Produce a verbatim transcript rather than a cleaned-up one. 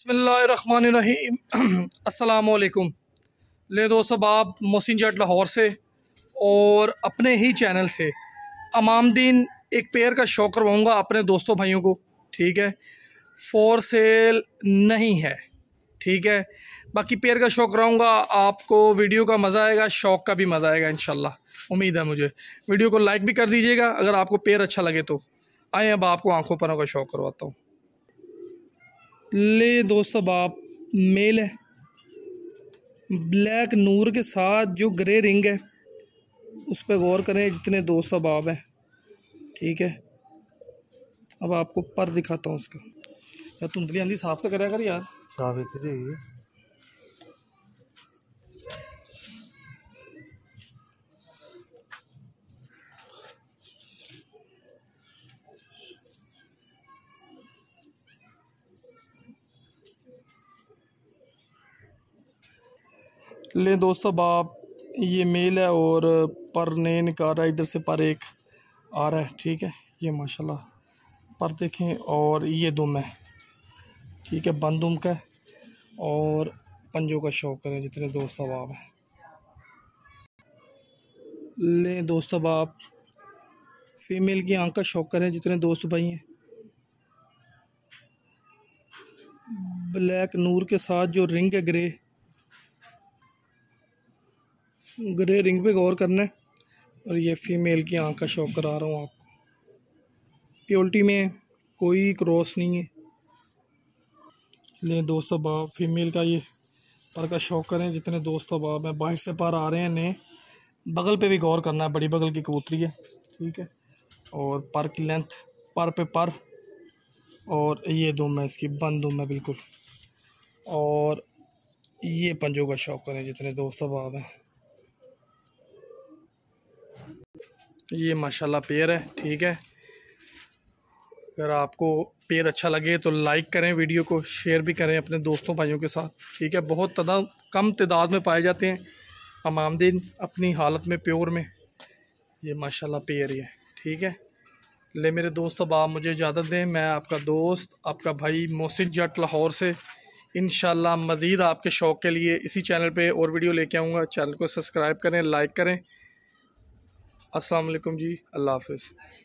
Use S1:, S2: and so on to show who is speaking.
S1: बिस्मिल्लाहिर्रहमानिर्रहीम। अस्सलाम वालेकुम। ले दोस्तों, आप मोहसिन जट लाहौर से और अपने ही चैनल से अमामदीन एक पेयर का शौक़ करवाऊँगा अपने दोस्तों भाइयों को। ठीक है, फॉर सेल नहीं है। ठीक है, बाकी पेयर का शौक़ कराऊँगा, आपको वीडियो का मज़ा आएगा, शौक़ का भी मज़ा आएगा इंशाल्लाह, उम्मीद है मुझे। वीडियो को लाइक भी कर दीजिएगा अगर आपको पेयर अच्छा लगे तो। आए अब आपको आंखों परों का शौक़ करवाता हूँ। ले दोस्तों, आप मेल है, ब्लैक नूर के साथ जो ग्रे रिंग है उस पर गौर करें जितने दोस्त अहबाब हैं। ठीक है, अब आपको पर दिखाता हूँ उसका। यार धुंधली आंधी साफ तो करा कर यार।
S2: साफ इतनी
S1: ले दोस्तों, आप ये मेल है और पर ने निकाल रहा है, इधर से पर एक आ रहा है। ठीक है, ये माशाल्लाह पर देखें, और ये दुम है। ठीक है, बंद दुम का है और पंजों का शौक़ करें जितने दोस्त अहबाब हैं। ले दोस्तों, आप फीमेल की आंख का शौक़ करें जितने दोस्त भाई हैं। ब्लैक नूर के साथ जो रिंग है ग्रे ग्रे रिंग पे गौर करना है। और ये फीमेल की आंख का शौक़ करा रहा हूँ आपको। प्योरिटी में कोई क्रॉस नहीं है। ले दोस्तों, बाप फीमेल का ये पर का शौक़ करें जितने दोस्तों बाप हैं। बाहर से पर आ रहे हैं नए, बगल पे भी गौर करना है, बड़ी बगल की कबूतरी है। ठीक है, और पर की लेंथ, पर पे पर, और ये दुम है इसकी, बंद दुम है बिल्कुल। और ये पंजों का शौक़ करें जितने दोस्तों बाप हैं। ये माशाल्लाह पेयर है। ठीक है, अगर आपको पेयर अच्छा लगे तो लाइक करें, वीडियो को शेयर भी करें अपने दोस्तों भाइयों के साथ। ठीक है, बहुत तादाद कम तादाद में पाए जाते हैं अमामदीन अपनी हालत में, प्योर में। ये माशाल्लाह पेयर ही है। ठीक है, ले मेरे दोस्त, अब आप मुझे इजाज़त दें। मैं आपका दोस्त, आपका भाई मोहसिन जट लाहौर से इंशाल्लाह मज़ीद आपके शौक़ के लिए इसी चैनल पे और वीडियो लेके आऊँगा। चैनल को सब्सक्राइब करें, लाइक करें। अस्सलाम वालेकुम जी, अल्लाह हाफ़िज़।